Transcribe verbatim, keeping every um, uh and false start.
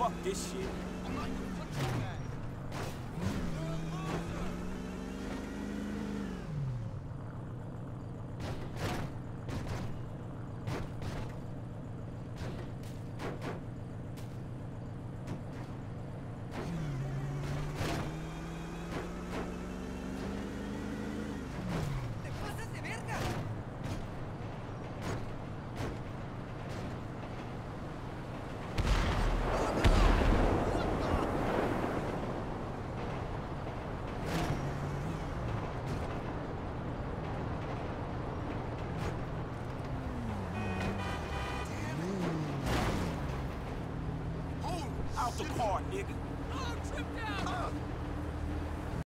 fuck this shit. I'm not gonna punch you back. Out the car, nigga. Oh, tripped out! Uh.